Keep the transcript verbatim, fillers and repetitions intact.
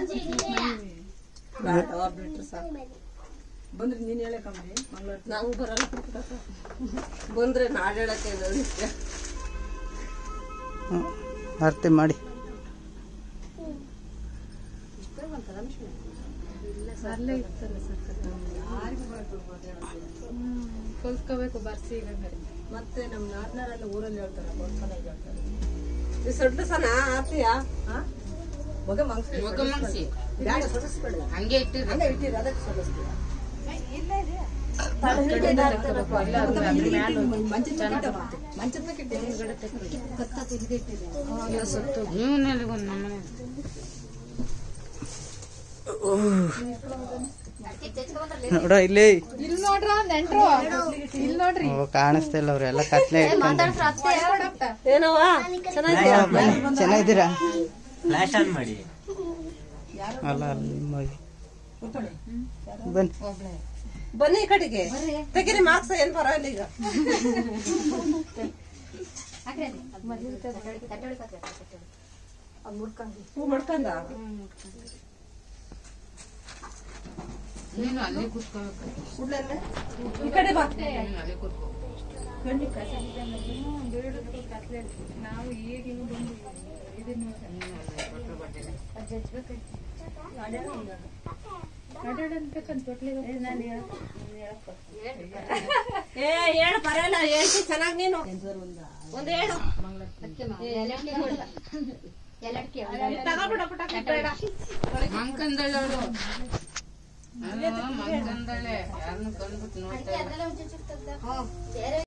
ಬಂದ್ರೆ ನೀನ್ ಹೇಳಕಮ್ಮಿ ನಂಗೆ ಬರಲ್ಲ ಬಂದ್ರೆ ನಾಡ್ ಹೇಳಕ್ಕೆ ಆರತಿ ಮಾಡಿ ಅಲ್ಲೇ ಇರ್ತಲ್ಲ ಕಲ್ತ್ಕೋಬೇಕು ಬರ್ಸಿ ಈಗ ಮತ್ತೆ ನಮ್ ನಾಟ್ನಾರೆಲ್ಲ ಊರಲ್ಲಿ ಹೇಳ್ತಾರ ಹೇಳ್ತಾರೆ ಸೊಡ್ಡು ಸನ ಆತಿಯ ಮಗ ಮಂಗ್ಸಿ ಮಗ ಮಂಗ್ಸಿ ಬ್ಯಾಡ ಸೊಡಿಸ್ಬೇಡ ಹಂಗೆ ಇಟ್ಟಿರ ಹಂಗೆ ಇಟ್ಟಿರ ಅದಕ್ಕೆ ಸೊಡಿಸ್ತೀರ ನೋಡ ಇಲ್ಲಿ ಇಲ್ಲಿ ನೋಡ್ರ ನೆಂಟ್ರು ಇಲ್ಲಿ ನೋಡ್ರಿ ಕಾಣಿಸ್ತಾ ಇಲ್ಲ ಅವ್ರೆಲ್ಲ ಕತ್ಲೆ ಏನವ ಚೆನ್ನಾಗಿದ್ದೀರಾ ಫ್ಲಾಶ್ ಆನ್ ಮಾಡಿ ಅಲ್ಲ ಅಲ್ಲ ನಿಮ್ಮ ಬನ್ನಿ ಬನ್ನಿ ಈ ಕಡೆಗೆ ತೆಗಿರಿ ಮಾರ್ಕ್ಸ್ ಏನ್ ಪರವಾಗಿಲ್ಲ ಈಗ ಹೂ ಮುಡ್ಕಂದ ಅಲ್ಲಿ ಕೂತ್ಕೋಬೇಕು ಈ ಕಡೆ ಬಾ ನಾವು ಈಗ ಹಿಂಗ್ ಬಂದು ಇದನ್ನ ಅಡ್ಡಾಡಬೇಕಂತ ಏ ಹೇಳು ಪರವಾಗಿಲ್ಲ ಹೇಳ್ತಿ ಚೆನ್ನಾಗಿ ನೀನು ಒಂದ್ ಹೇಳು ತಗೋಬಿಡ ಪುಟ ಬೇಡ ಮಂಕಂದಳೆ ಅವಳು ಮಂಕಂದಳೆ ಯಾರನ್ನು ಕಂಡ್ಬಿಟ್ಟು ನೋಡ್ತಾ